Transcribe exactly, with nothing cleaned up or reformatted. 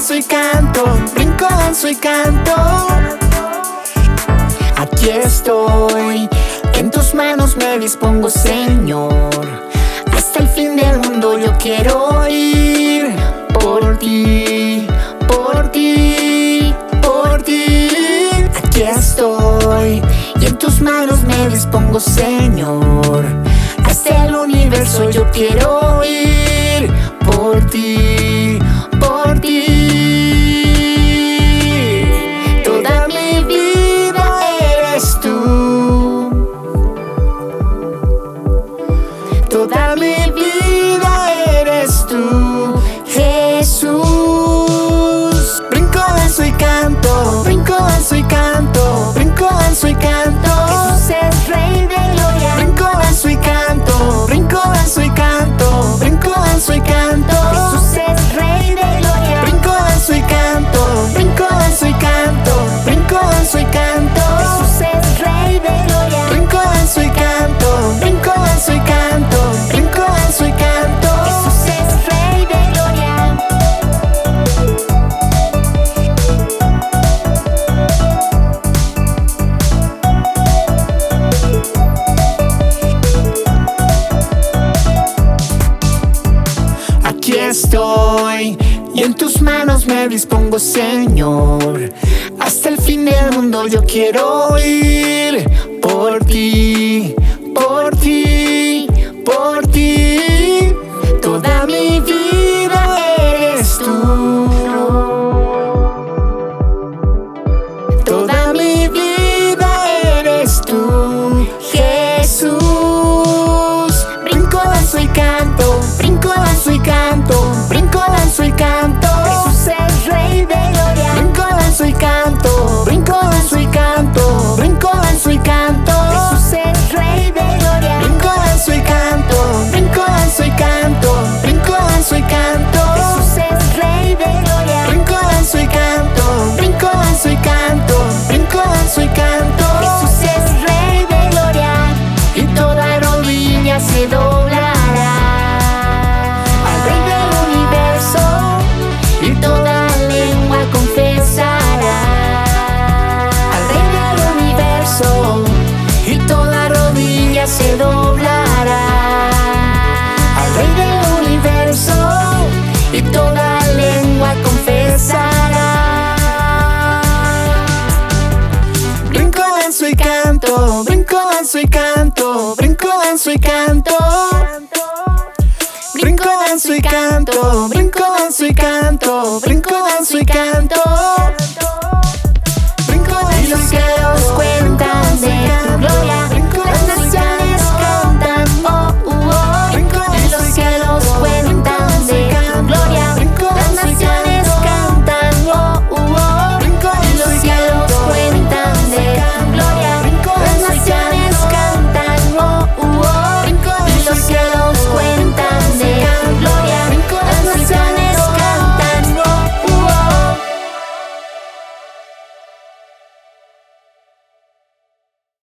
danzo y canto, brinco, danzo y canto. Aquí estoy, en tus manos me dispongo, Señor. Hasta el fin del mundo yo quiero ir por ti, por ti, por ti. Aquí estoy, y en tus manos me dispongo, Señor. Hasta el universo yo quiero ir por ti, por ti. Toda mi vida eres tú. Toda mi vida eres tú, Jesús. Brinco, danzo y canto, brinco, danzo y canto, brinco, danzo y canto. Jesús es Rey de gloria. Brinco, danzo y canto, brinco, danzo y canto, brinco, danzo y canto. Jesús es Rey de gloria. Brinco, danzo y canto, brinco, danzo y canto, brinco, danzo y canto. Jesús es Rey de gloria. Brinco, danzo y canto, brinco, danzo y canto, brinco, danzo y canto. Jesús es Rey de gloria. Aquí estoy, y en tus manos me dispongo, Señor. Hasta el fin del mundo yo quiero ir por ti, por ti, por ti. Toda mi vida eres tú. Toda mi vida eres tú, Jesús. Brinco, danzo y canto, brinco, danzo y canto, brinco, danzo y canto. Jesús es Rey de gloria. Brinco, danzo y canto, brinco, danzo y canto, brinco, danzo y canto. Jesús es Rey de gloria. Brinco, danzo y canto, brinco, danzo y canto, brinco, danzo y canto. Jesús es Rey de gloria. Brinco, danzo y canto, brinco, danzo y canto, brinco, danzo y canto. Jesús es Rey de gloria. Y toda rodilla se doblará al Rey del universo, y toda lengua confesará al Rey del universo, y toda rodilla se doblará al Rey del universo, y toda lengua confesará. Brinco, danzo y canto, brinco, danzo y canto, brinco, danzo y canto. Brinco, danzo y canto, brinco, danzo y canto, brinco, danzo y canto.